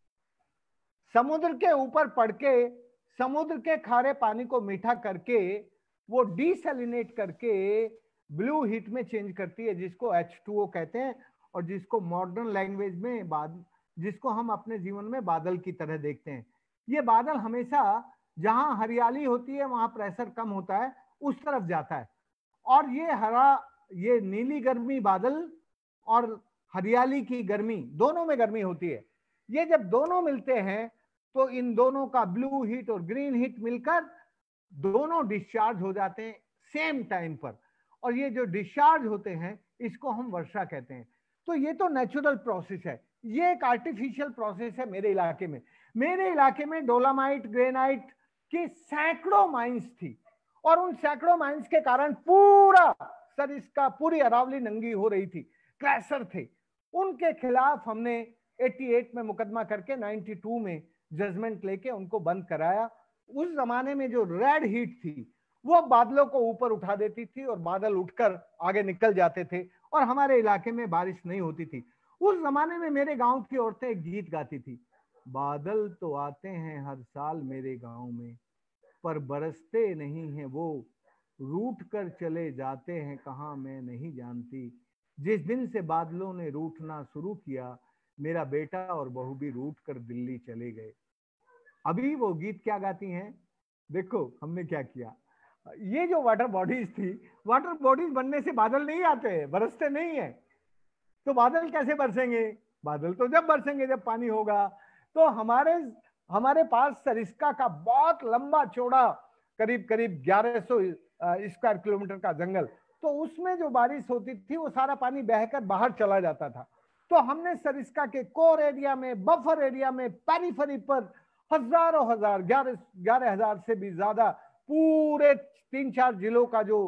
समुद्र के ऊपर पड़ के समुद्र के खारे पानी को मीठा करके वो डीसैलिनेट करके ब्लू हीट में चेंज करती है, जिसको एच टू ओ कहते हैं, और जिसको मॉडर्न लैंग्वेज में बाद जिसको हम अपने जीवन में बादल की तरह देखते हैं। ये बादल हमेशा जहां हरियाली होती है वहां प्रेशर कम होता है, उस तरफ जाता है, और ये हरा ये नीली गर्मी बादल और हरियाली की गर्मी, दोनों में गर्मी होती है। ये जब दोनों मिलते हैं तो इन दोनों का ब्लू हीट और ग्रीन हीट मिलकर दोनों डिस्चार्ज हो जाते हैं सेम टाइम पर, और ये जो डिस्चार्ज होते हैं इसको हम वर्षा कहते हैं। तो ये तो नेचुरल प्रोसेस है, ये एक आर्टिफिशियल प्रोसेस है मेरे इलाके में। मेरे इलाके में डोलामाइट, ग्रेनाइट की सैकड़ों माइंस थी, और उन सैकड़ों माइंस के कारण पूरा सर इसका पूरी अरावली नंगी हो रही थी, क्रैशर थे। उनके खिलाफ हमने अठासी में मुकदमा करके बानवे में जजमेंट लेके उनको बंद कराया। उस जमाने में जो रेड हीट थी वो बादलों को ऊपर उठा देती थी और बादल उठकर आगे निकल जाते थे और हमारे इलाके में बारिश नहीं होती थी। उस जमाने में मेरे गांव की औरतें एक गीत गाती थी, बादल तो आते हैं हर साल मेरे गांव में, पर बरसते नहीं हैं वो, रूठ कर चले जाते हैं कहाँ मैं नहीं जानती। जिस दिन से बादलों ने रूठना शुरू किया, मेरा बेटा और बहू भी रूठ कर दिल्ली चले गए। अभी वो गीत क्या गाती हैं, देखो हमने क्या किया। ये जो वाटर बॉडीज थी, वाटर बॉडीज बनने से बादल नहीं आते, बरसते नहीं है। तो बादल कैसे बरसेंगे? बादल तो जब बरसेंगे जब पानी होगा। तो हमारे हमारे पास सरिस्का का बहुत लंबा चौड़ा करीब करीब ग्यारह सौ स्क्वायर किलोमीटर का जंगल, तो उसमें जो बारिश होती थी वो सारा पानी बहकर बाहर चला जाता था। तो हमने सरिस्का के कोर एरिया में, बफर एरिया में, पेरिफेरी पर हजारों हजार ग्यारह ग्यारह हजार से भी ज्यादा पूरे तीन चार जिलों का जो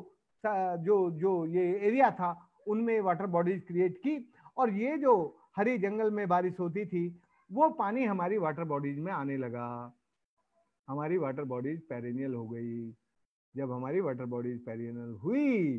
जो जो ये एरिया था उनमें वाटर बॉडीज क्रिएट की, और ये जो हरी जंगल में बारिश होती थी वो पानी हमारी वाटर बॉडीज में आने लगा। हमारी वाटर बॉडीज पेरिनियल हो गई। जब हमारी वाटर बॉडीज पेरिनियल हुई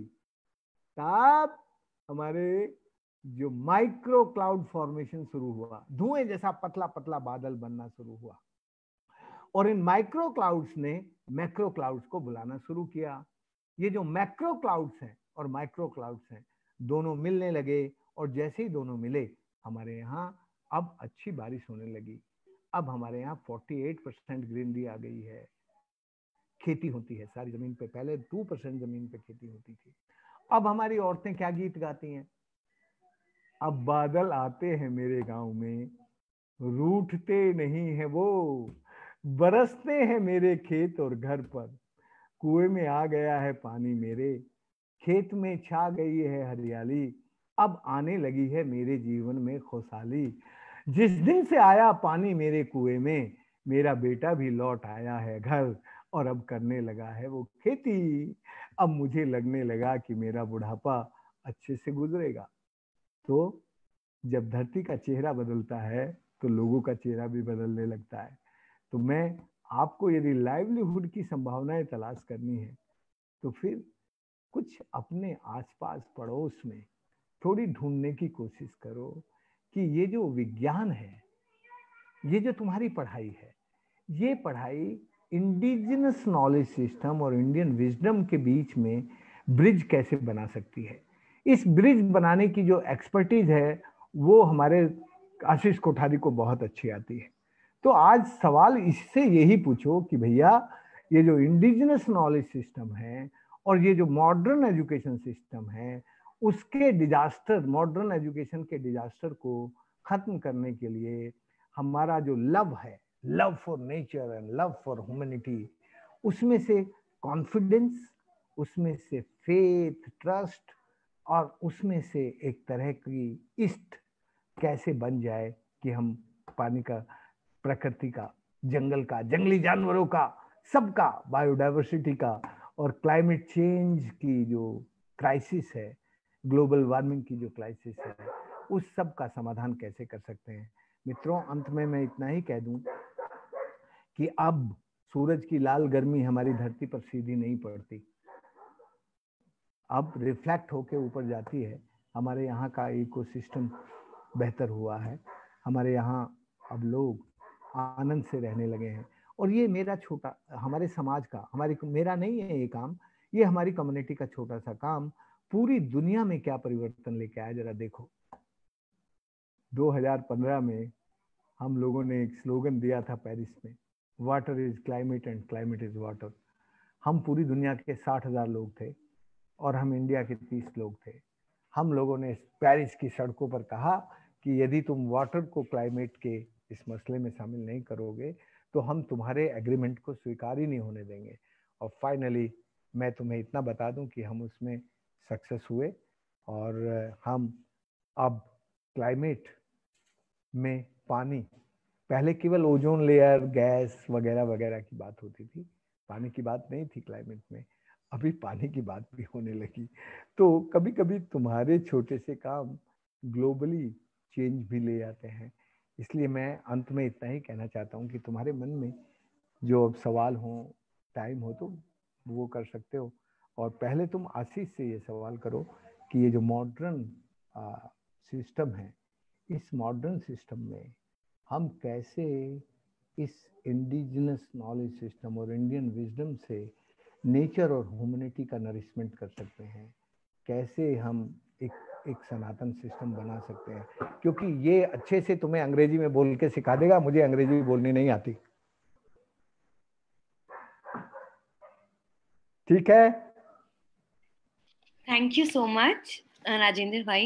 तब हमारे जो माइक्रो क्लाउड फॉर्मेशन शुरू हुआ, धुएं जैसा पतला पतला बादल बनना शुरू हुआ, और इन माइक्रो क्लाउड्स ने मैक्रो क्लाउड्स को बुलाना शुरू किया। ये जो मैक्रो क्लाउड्स हैं और माइक्रो क्लाउड्स हैं दोनों मिलने लगे, और जैसे ही दोनों मिले हमारे यहाँ अब अच्छी बारिश होने लगी। अब हमारे यहाँ अड़तालीस परसेंट ग्रीनरी आ गई है, खेती होती है सारी जमीन पे, पहले दो परसेंट जमीन पे खेती होती थी। अब हमारी औरतें क्या गीत गाती हैं, अब बादल आते हैं मेरे गांव में, रूठते नहीं है वो, बरसते हैं मेरे खेत और घर पर, कुएं में आ गया है पानी मेरे, खेत में छा गई है हरियाली, अब आने लगी है मेरे जीवन में खुशहाली। जिस दिन से आया पानी मेरे कुएं में, मेरा बेटा भी लौट आया है घर, और अब करने लगा है वो खेती। अब मुझे लगने लगा कि मेरा बुढ़ापा अच्छे से गुजरेगा। तो जब धरती का चेहरा बदलता है तो लोगों का चेहरा भी बदलने लगता है। तो मैं आपको यदि लाइवलीहुड की संभावनाएं तलाश करनी है तो फिर कुछ अपने आसपास पड़ोस में थोड़ी ढूंढने की कोशिश करो कि ये जो विज्ञान है, ये जो तुम्हारी पढ़ाई है, ये पढ़ाई इंडिजिनस नॉलेज सिस्टम और इंडियन विजडम के बीच में ब्रिज कैसे बना सकती है। इस ब्रिज बनाने की जो एक्सपर्टीज है वो हमारे आशीष कोठारी को बहुत अच्छी आती है। तो आज सवाल इससे यही पूछो कि भैया ये जो इंडिजिनस नॉलेज सिस्टम है और ये जो मॉडर्न एजुकेशन सिस्टम है, उसके डिजास्टर, मॉडर्न एजुकेशन के डिजास्टर को खत्म करने के लिए हमारा जो लव है, love for nature and love for humanity, उसमें से कॉन्फिडेंस, उसमें से फेथ, ट्रस्ट, और उसमें से एक तरह की इष्ट कैसे बन जाए कि हम पानी का, प्रकृति का, जंगल का, जंगली जानवरों का, सबका, बायोडाइवर्सिटी का, और क्लाइमेट चेंज की जो क्राइसिस है, ग्लोबल वार्मिंग की जो क्राइसिस है, उस सब का समाधान कैसे कर सकते हैं। मित्रों, अंत में मैं इतना ही कह दूं कि अब सूरज की लाल गर्मी हमारी धरती पर सीधी नहीं पड़ती, अब रिफ्लेक्ट होके ऊपर जाती है। हमारे यहाँ का इकोसिस्टम बेहतर हुआ है, हमारे यहाँ अब लोग आनंद से रहने लगे हैं। और ये मेरा छोटा, हमारे समाज का, हमारी, मेरा नहीं है ये काम, ये हमारी कम्युनिटी का छोटा सा काम पूरी दुनिया में क्या परिवर्तन लेके आया, जरा देखो। दो हज़ार पंद्रह में हम लोगों ने एक स्लोगन दिया था पेरिस में, water is climate and climate is water. हम पूरी दुनिया के साठ हजार लोग थे और हम इंडिया के तीस लोग थे। हम लोगों ने पेरिस की सड़कों पर कहा कि यदि तुम वाटर को क्लाइमेट के इस मसले में शामिल नहीं करोगे तो हम तुम्हारे एग्रीमेंट को स्वीकार ही नहीं होने देंगे। और फाइनली मैं तुम्हें इतना बता दूं कि हम उसमें सक्सेस हुए और हम अब क्लाइमेट में पानी, पहले केवल ओजोन लेयर, गैस वगैरह वगैरह की बात होती थी, पानी की बात नहीं थी क्लाइमेट में, अभी पानी की बात भी होने लगी। तो कभी कभी तुम्हारे छोटे से काम ग्लोबली चेंज भी ले आते हैं। इसलिए मैं अंत में इतना ही कहना चाहता हूँ कि तुम्हारे मन में जो अब सवाल हो, टाइम हो तो वो कर सकते हो। और पहले तुम आशीष से ये सवाल करो कि ये जो मॉडर्न सिस्टम है, इस मॉडर्न सिस्टम में हम कैसे इस इंडिजिनस नॉलेज सिस्टम और इंडियन विजडम से नेचर और ह्यूमैनिटी का नरिशमेंट कर सकते हैं, कैसे हम एक एक सनातन सिस्टम बना सकते हैं। क्योंकि ये अच्छे से तुम्हें अंग्रेजी में बोल के सिखा देगा, मुझे अंग्रेजी बोलनी नहीं आती, ठीक है। Thank you so much Rajendra भाई।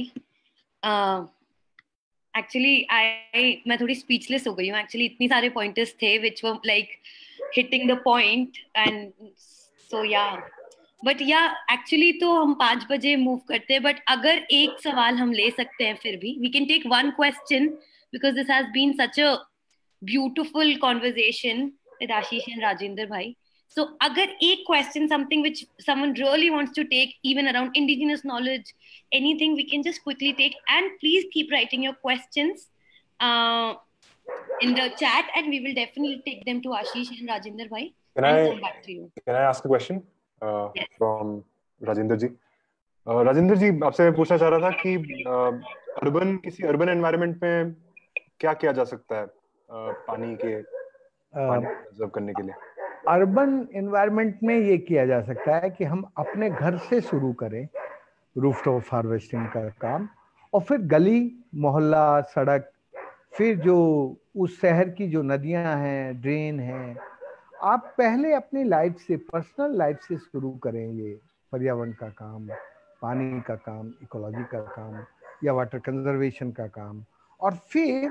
एक्चुअली uh, आई मैं थोड़ी स्पीचलेस हो गई हूँ। एक्चुअली इतनी सारे पॉइंटर्स थे which were like hitting the point and so yeah but या एक्चुअली तो हम पांच बजे मूव करते हैं, बट अगर एक सवाल हम ले सकते हैं फिर भी, we can take one question because this has been such a beautiful conversation with Ashish and Rajendra भाई। So agar ek question, something which someone really wants to take, even around indigenous knowledge, anything we can just quickly take, and please keep writing your questions uh, in the chat and we will definitely take them to Ashish and Rajendra bhai can and I, come back to you. Can I ask a question uh, yes. from Rajendra ji? uh, Rajendra ji, आपसे मैं पूछना चाह रहा था कि urban uh, किसी urban environment में क्या किया जा सकता है uh, पानी के पानी कंजर्व करने के लिए? अर्बन एनवायरनमेंट में ये किया जा सकता है कि हम अपने घर से शुरू करें रूफटॉप हार्वेस्टिंग का काम, और फिर गली मोहल्ला सड़क, फिर जो उस शहर की जो नदियां हैं, ड्रेन हैं, आप पहले अपनी लाइफ से, पर्सनल लाइफ से शुरू करें ये पर्यावरण का काम, पानी का काम, इकोलॉजी का काम या वाटर कंजर्वेशन का काम, और फिर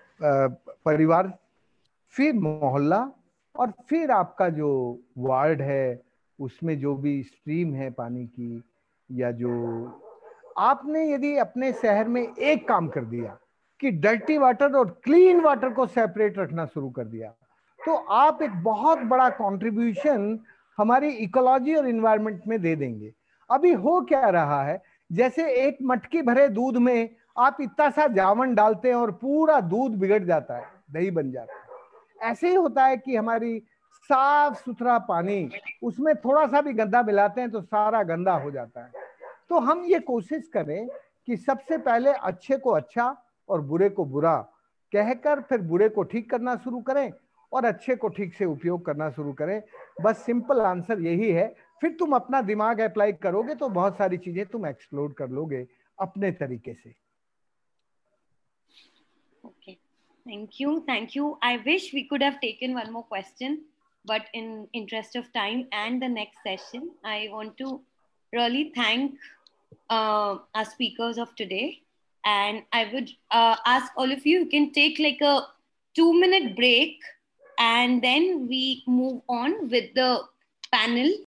परिवार, फिर मोहल्ला, और फिर आपका जो वार्ड है उसमें जो भी स्ट्रीम है पानी की, या जो आपने यदि अपने शहर में एक काम कर दिया कि डर्टी वाटर और क्लीन वाटर को सेपरेट रखना शुरू कर दिया, तो आप एक बहुत बड़ा कंट्रीब्यूशन हमारी इकोलॉजी और एनवायरनमेंट में दे देंगे। अभी हो क्या रहा है, जैसे एक मटकी भरे दूध में आप इतना सा जावन डालते हैं और पूरा दूध बिगड़ जाता है, दही बन जाता है। ऐसे ही होता है कि हमारी साफ सुथरा पानी, उसमें थोड़ा सा भी गंदा मिलाते हैं तो सारा गंदा हो जाता है। तो हम ये कोशिश करें कि सबसे पहले अच्छे को अच्छा और बुरे को बुरा कहकर फिर बुरे को ठीक करना शुरू करें और अच्छे को ठीक से उपयोग करना शुरू करें। बस सिंपल आंसर यही है। फिर तुम अपना दिमाग अप्लाई करोगे तो बहुत सारी चीजें तुम एक्सप्लोर कर लोगे अपने तरीके से। Okay. Thank you. Thank you. I wish we could have taken one more question, but in interest of time and the next session, I want to really thank uh, our speakers of today. And I would uh, ask all of you, you can take like a two minute break, and then we move on with the panel